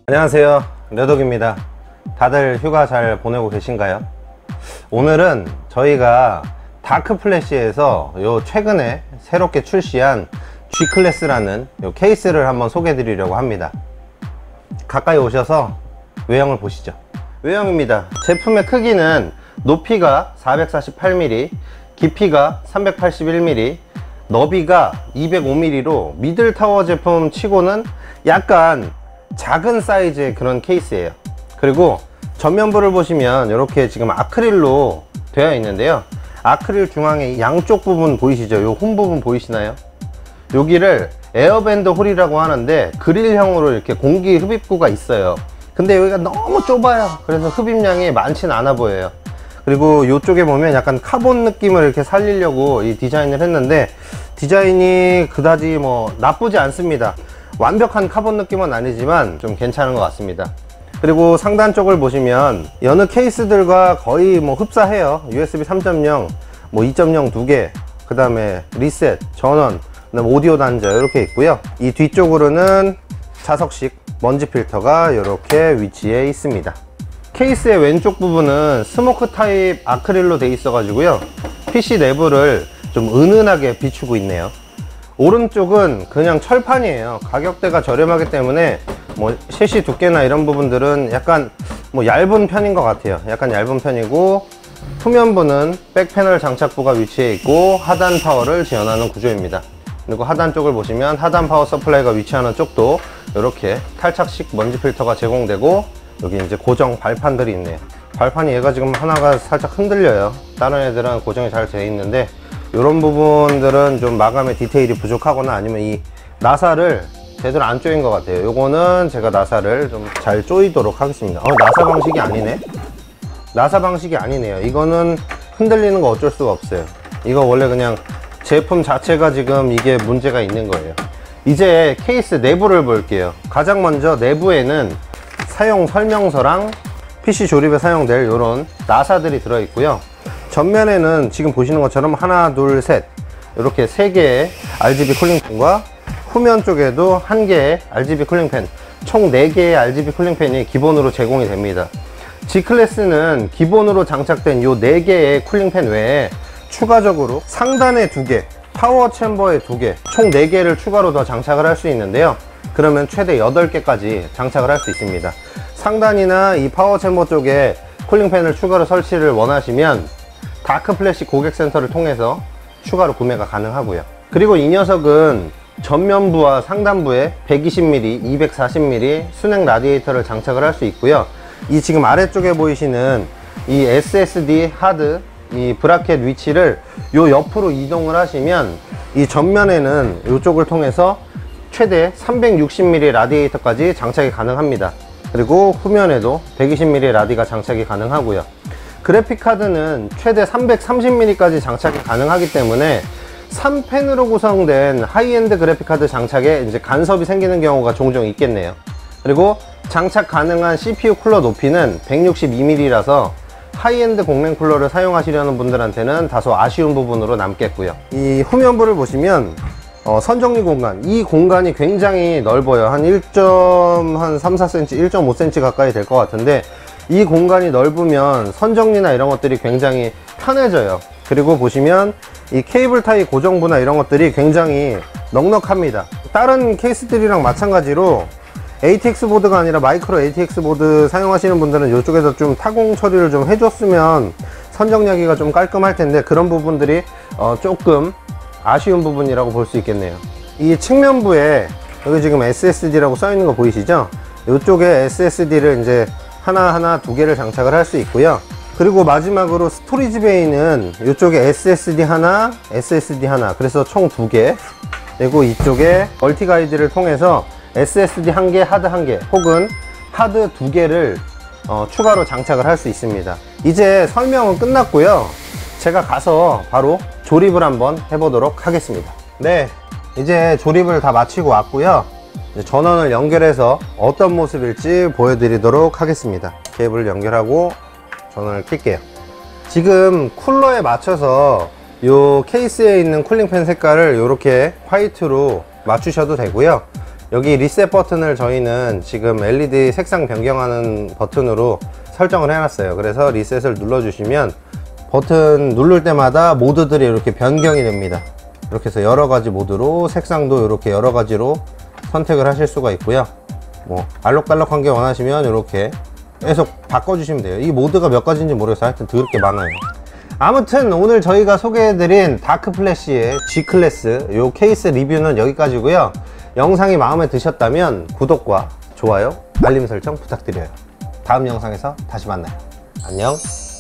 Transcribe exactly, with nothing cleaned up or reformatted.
안녕하세요, 려독입니다. 다들 휴가 잘 보내고 계신가요? 오늘은 저희가 다크플래시에서 요 최근에 새롭게 출시한 G클래스라는 요 케이스를 한번 소개해 드리려고 합니다. 가까이 오셔서 외형을 보시죠. 외형입니다. 제품의 크기는 높이가 사백사십팔 밀리미터, 깊이가 삼백팔십일 밀리미터, 너비가 이백오 밀리미터로 미들타워 제품 치고는 약간 작은 사이즈의 그런 케이스예요. 그리고 전면부를 보시면 이렇게 지금 아크릴로 되어 있는데요, 아크릴 중앙에 양쪽 부분 보이시죠? 요 홈 부분 보이시나요? 여기를 에어밴드 홀이라고 하는데 그릴형으로 이렇게 공기 흡입구가 있어요. 근데 여기가 너무 좁아요. 그래서 흡입량이 많지는 않아 보여요. 그리고 이쪽에 보면 약간 카본 느낌을 이렇게 살리려고 이 디자인을 했는데, 디자인이 그다지 뭐 나쁘지 않습니다. 완벽한 카본 느낌은 아니지만 좀 괜찮은 것 같습니다. 그리고 상단 쪽을 보시면 여느 케이스들과 거의 뭐 흡사해요. 유에스비 삼 점 영, 뭐 이 점 영 두 개, 그 다음에 리셋, 전원, 그다음에 오디오 단자 이렇게 있고요. 이 뒤쪽으로는 자석식 먼지 필터가 이렇게 위치해 있습니다. 케이스의 왼쪽 부분은 스모크 타입 아크릴로 되어 있어 가지고요, 피씨 내부를 좀 은은하게 비추고 있네요. 오른쪽은 그냥 철판이에요. 가격대가 저렴하기 때문에 뭐 셰시 두께나 이런 부분들은 약간 뭐 얇은 편인 것 같아요. 약간 얇은 편이고, 후면부는 백패널 장착부가 위치해 있고 하단 파워를 지원하는 구조입니다. 그리고 하단 쪽을 보시면 하단 파워 서플라이가 위치하는 쪽도 이렇게 탈착식 먼지 필터가 제공되고, 여기 이제 고정 발판들이 있네요. 발판이 얘가 지금 하나가 살짝 흔들려요. 다른 애들은 고정이 잘 되어 있는데 이런 부분들은 좀 마감의 디테일이 부족하거나 아니면 이 나사를 제대로 안 조인 것 같아요. 요거는 제가 나사를 좀 잘 조이도록 하겠습니다. 어, 나사 방식이 아니네. 나사 방식이 아니네요. 이거는 흔들리는 거 어쩔 수가 없어요. 이거 원래 그냥 제품 자체가 지금 이게 문제가 있는 거예요. 이제 케이스 내부를 볼게요. 가장 먼저 내부에는 사용 설명서랑 피씨 조립에 사용될 이런 나사들이 들어있고요. 전면에는 지금 보시는 것처럼 하나, 둘, 셋 이렇게 세 개의 알지비 쿨링팬과 후면 쪽에도 한 개의 알지비 쿨링팬, 총 네 개의 알지비 쿨링팬이 기본으로 제공이 됩니다. G클래스는 기본으로 장착된 이 네 개의 쿨링팬 외에 추가적으로 상단에 두 개, 파워 챔버에 두 개, 총 네 개를 추가로 더 장착을 할 수 있는데요, 그러면 최대 여덟 개까지 장착을 할 수 있습니다. 상단이나 이 파워 챔버 쪽에 쿨링팬을 추가로 설치를 원하시면 다크플래시 고객센터를 통해서 추가로 구매가 가능하고요. 그리고 이 녀석은 전면부와 상단부에 백이십 밀리미터, 이백사십 밀리미터 순행 라디에이터를 장착을 할 수 있고요. 이 지금 아래쪽에 보이시는 이 에스에스디 하드, 이 브라켓 위치를 요 옆으로 이동을 하시면 이 전면에는 이쪽을 통해서 최대 삼백육십 밀리미터 라디에이터까지 장착이 가능합니다. 그리고 후면에도 백이십 밀리미터 라디가 장착이 가능하고요. 그래픽카드는 최대 삼백삼십 밀리미터까지 장착이 가능하기 때문에 삼 펜으로 구성된 하이엔드 그래픽카드 장착에 이제 간섭이 생기는 경우가 종종 있겠네요. 그리고 장착 가능한 씨피유 쿨러 높이는 백육십이 밀리미터라서 하이엔드 공랭 쿨러를 사용하시려는 분들한테는 다소 아쉬운 부분으로 남겠고요. 이 후면부를 보시면 어, 선정리 공간, 이 공간이 굉장히 넓어요. 한 일 점 삼 사 센티미터, 일 점 오 센티미터 가까이 될 것 같은데, 이 공간이 넓으면 선정리나 이런 것들이 굉장히 편해져요. 그리고 보시면 이 케이블 타이 고정부나 이런 것들이 굉장히 넉넉합니다. 다른 케이스들이랑 마찬가지로 에이티엑스 보드가 아니라 마이크로 에이티엑스 보드 사용하시는 분들은 이쪽에서 좀 타공 처리를 좀 해줬으면 선정리하기가 좀 깔끔할 텐데, 그런 부분들이 어 조금 아쉬운 부분이라고 볼 수 있겠네요. 이 측면부에 여기 지금 에스에스디라고 써 있는 거 보이시죠? 이쪽에 에스에스디를 이제 하나하나 두 개를 장착을 할 수 있고요. 그리고 마지막으로 스토리지 베이는 이쪽에 에스에스디 하나, 에스에스디 하나, 그래서 총 두 개, 그리고 이쪽에 멀티 가이드를 통해서 에스에스디 한 개, 하드 한 개, 혹은 하드 두 개를 어, 추가로 장착을 할 수 있습니다. 이제 설명은 끝났고요. 제가 가서 바로 조립을 한번 해보도록 하겠습니다. 네, 이제 조립을 다 마치고 왔고요. 전원을 연결해서 어떤 모습일지 보여드리도록 하겠습니다. 케이블을 연결하고 전원을 켤게요. 지금 쿨러에 맞춰서 이 케이스에 있는 쿨링팬 색깔을 이렇게 화이트로 맞추셔도 되고요. 여기 리셋 버튼을 저희는 지금 엘이디 색상 변경하는 버튼으로 설정을 해놨어요. 그래서 리셋을 눌러주시면 버튼 누를 때마다 모드들이 이렇게 변경이 됩니다. 이렇게 해서 여러가지 모드로 색상도 이렇게 여러가지로 선택을 하실 수가 있고요. 뭐 알록달록한 게 원하시면 이렇게 계속 바꿔주시면 돼요. 이 모드가 몇 가지인지 모르겠어요. 하여튼 더럽게 많아요. 아무튼 오늘 저희가 소개해드린 다크플래시의 G클래스 요 케이스 리뷰는 여기까지고요. 영상이 마음에 드셨다면 구독과 좋아요, 알림 설정 부탁드려요. 다음 영상에서 다시 만나요. 안녕.